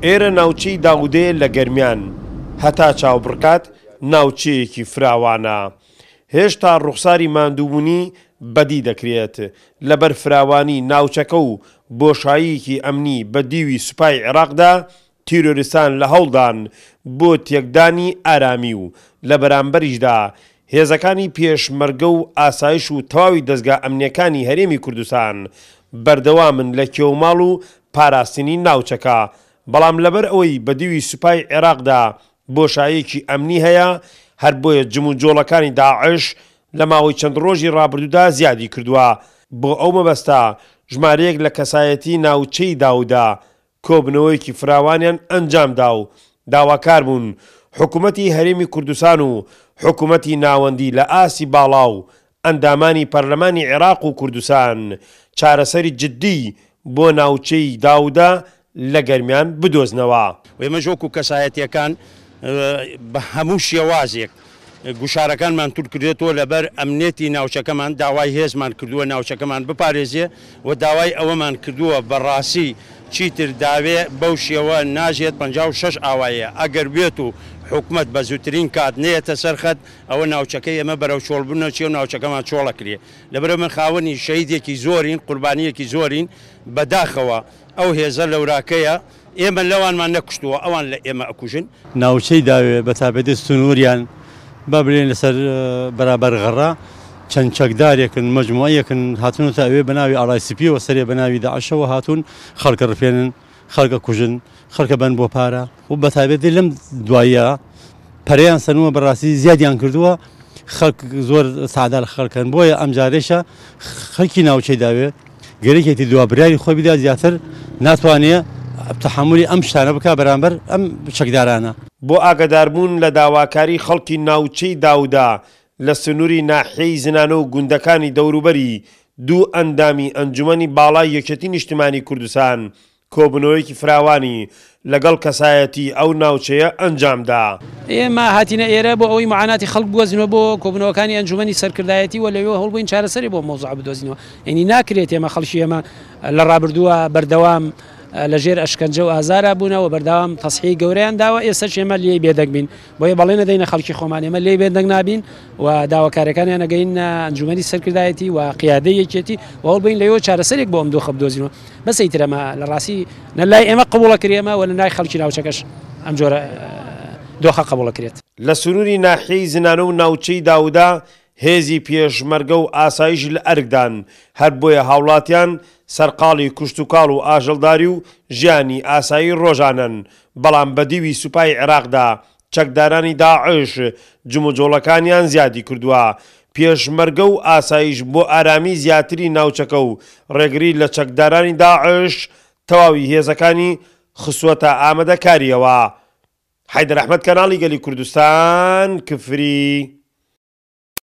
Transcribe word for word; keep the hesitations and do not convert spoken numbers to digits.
ئێرە ناوچەی داودەیە لە گەرمیان هەتا چاوبڕکات ناوچەیەکی فراوانە. هێشتا ڕوخساری ماندووبوونی بەدی دەکرێت لەبەر فراوانی ناوچەکە و بۆشاییەکی ئەمنی بە دیوی سوپای عێراقدا تیرۆریستان لە هەوڵدان بۆ تێکدانی ئارامی و لە بەرامبەریشدا هێزەکانی پێشمەرگە و ئاسایش و تەواوی دەستگا ئەمنیەکانی هەرێمی کوردستان بەردەوامن لە کێوماڵ و پاراستنی ناوچەکە. بەڵام لەبەر ئەوەی بە دیوی سوپای عێراقدا بۆشاییەکی ئەمنی هەیە، هەر بۆیە جمو جۆڵەکانی داعش لە ماوەی چەند ڕۆژی ڕابردوودا زیادی کردووە. بۆ ئەو مەبەستە ژمارەیەک لە کەسایەتی ناوچەی داودا کۆبنەوەیەکی فراوانیان ئەنجامدا و داواکار بوون حکوومەتی هەرێمی کوردستان و حکوومەتی ناوەندی لە ئاسی باڵا و ئەندامانی پەرلەمانی عێراق و کوردستان چارەسەری جددی بۆ ناوچەی داودا لە گەرمیان بدۆزنەوە. ئێمە ژۆک و کەسایەتیەکان بە هەموو شێوازێک گوشارەکانمان توور کردێتەوە لەبەر ئەمنێتی ناوچەکەمان داوای هێزمان کردووە ناوچەکەمان بپارێزیە و داوای ئەوەمان کردووە بەڕاستی چیتر داوێ بەو شێوە ناژێت پەنجاو و شەش ئاوایە ئەگەر بێت و حکومت بە زووترین کات نێتە سەرخەت ئەوە ناوچەکەی ئەمە بەرەو چۆڵبوونە چی و ناوچەکەمان چۆڵەکرێ. لەبەرەوە من خاوەنی شەهیدێکی زۆرین قوربانیەکی زۆرین بەداخەوە ئەو هێزە لەوراکەیە ئێمە لەوانمان نەکوشتووە ئەوان لە ئێمە ئەکوژن. ناوچەی داوێ بە تابێتی سنووریان با بڵێن لەسەر بەرابەر غەڕا چەند چەکدارێکن مەجموعەیەکن هاتونەتە ئەوێ بە ناوی ئاڕایسیپیەوە سەرێ بە ناوی داعشەوە هاتوون خەڵکە ڕفێنن خەڵکە کوژن خەڵکە بەن بۆ پارە و بە تابێتی لەم دوایە پەرەیان سەنووە بەڕاستی زیادیان کردووە خەڵک زۆر سادە لە خەڵکەن. بۆیە ئەم جارێشە خەڵکی ناوچەی داوێ گەرەکێتی دوابراری خۆی بدا زیاتر ناتوانێت تەحملی ئەم شتانە بکە بەرامبەر ئەم چەکدارانە. بۆ ئاگاداربوون لە داواکاری خەڵکی ناوچەی داودا لە سنووری ناحیەی زنانە و گوندەکانی دەوروبەری دوو ئەندامی ئەنجومەنی باڵای یەکێتی نیشتیمانی کوردستان کۆبنەوەیەکی فراوانی لەگەڵ کەسایەتی ئەو ناوچەیە ئەنجامدا. ئێمە هاتینە ئێرە بۆ ئەوەی معاناتی خەڵک بوەزینەوە بۆ کۆبنەوەکانی ئەنجومەنی سەرکردایەتی و لەوێ هەڵبووین چارەسەری بۆ مۆزوع بدۆزینەوە. ئەنی ناکرێت ئێمە خەڵکی ئێمە لە ڕابردووە بەردەوام لەژێر ئەشکەنجە و ئازارە بوونەوە بەردەوام تەسحی گەورەیان داوە. ئێستا ئێمە لێی بێدەنگ بین بۆیە بەڵێ نەدەینە خەڵکی خۆمان ئێمە لێی بێدەنگ نابین و داواکارەکانیان نەگەین ئەنجومەنی سەرکردایەتی و قیادەی یەکێتی و هەڵبووین لەوێ چارەسەرێک بۆ ئەم دۆخە بدۆزینەوە. بەس ئیترەمە لە ڕاستی نە لای ئێمە قبوڵەکرێمە و لە لای خەڵکی ناوچەکەش ئەم جۆرە دۆخە قبوڵەکرێت. لە سنووری ناحیەی زنانە و ناوچەی داودا هێزی پێشمەرگە و ئاسایش لە ئەرکدان هەر بۆیە هاوڵاتیان سەرقاڵی کوشتتوکاڵ و ئاژەڵداری و ژیانی ئاسایی ڕۆژانن. بەڵام بە دیوی سوپای عێراقدا چەکدارانی داعش جموجۆڵەکانیان زیادی کردووە. پێشمەرگە و ئاسایش بۆ ئارامی زیاتری ناوچەکە و ڕێگری لە چەکدارانی داعش تەواوی هێزەکانی خسوەتە ئامادەکاریەوە. حەیدەر ئەحمەد کەناڵی گەلی کوردستان کفری.